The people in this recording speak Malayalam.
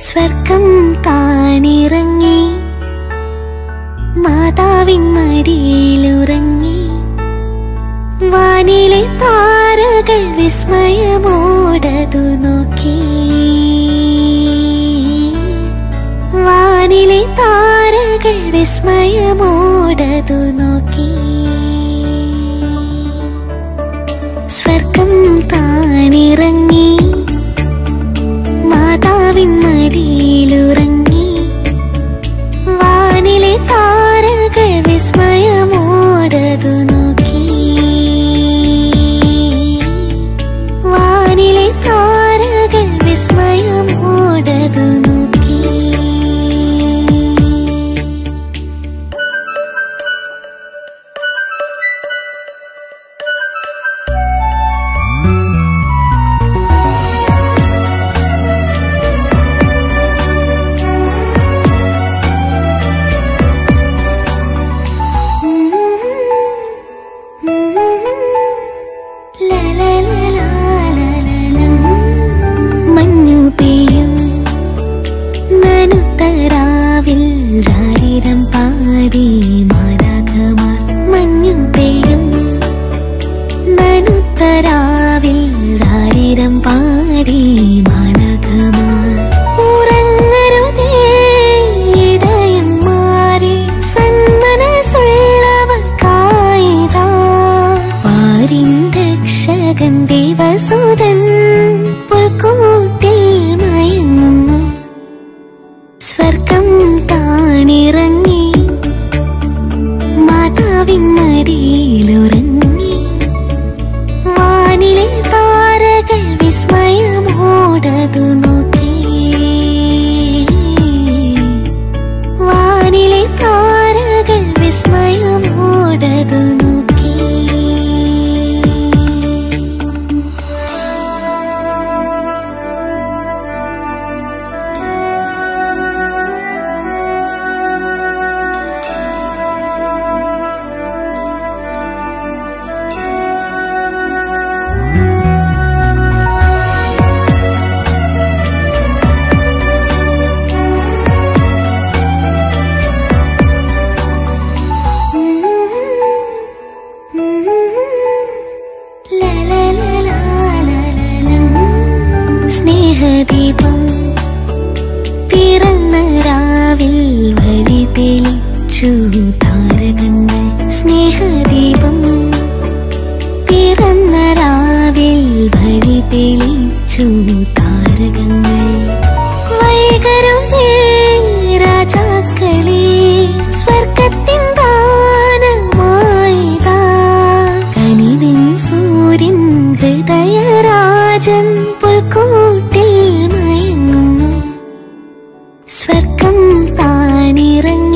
സ്വർഗം താണിറങ്ങി മാതാവിൻ മടിയിലുറങ്ങി വാനിലെ താരകൾ വിസ്മയമോടതു നോക്കി വാനിലെ താരകൾ വിസ്മയമോടതു നോക്കി സ്വർഗം താണിറങ്ങി മാതാവിൻ മടിയിലുറങ്ങി വാനിലെ താരകൾ വിസ്മയമോടതു നോക്കി വാനിലെ താരകൾ വിസ്മയമോടതു നോക്കി രാരിരം പാടി മാലാഖമാർ മഞ്ഞു പെയ്യും നനുത്തരാവിൽ രാരിരം പാടി മാലാഖമാർ ഉറങ്ങരുതേ ഇടയന്മാരെ സന്മനസ്സുള്ളവർക്കായിതാ പാരിൻ രക്ഷകൻ ദേവസുതൻ പുൽക്കൂട്ടിൽ മയങ്ങുന്നു സ്വർഗം താണിറങ്ങി മാതാവിൻ മടിയിലുറങ്ങി വാനിലെ താരകൾ വിസ്മയമോടതു നോക്കി വാനിലെ താരകൾ വിസ്മയമോടതു നോക്കി സ്നേഹദീപം പിറന്ന രാവിൽ വഴി തെളിച്ചു താരകങ്ങൾ സ്നേഹദീപം പിറന്ന രാവിൽ വഴി തെളിച്ചു താരകങ്ങൾ വൈകരുതേ രാജാക്കളെ സ്വർഗത്തിൻ ദാനമായിതാ കനിവിൻ സൂര്യൻ ഹൃദയരാജൻ പുൽക്കൂട്ടിൽ മയങ്ങുന്നു സ്വർഗം താണിറങ്ങി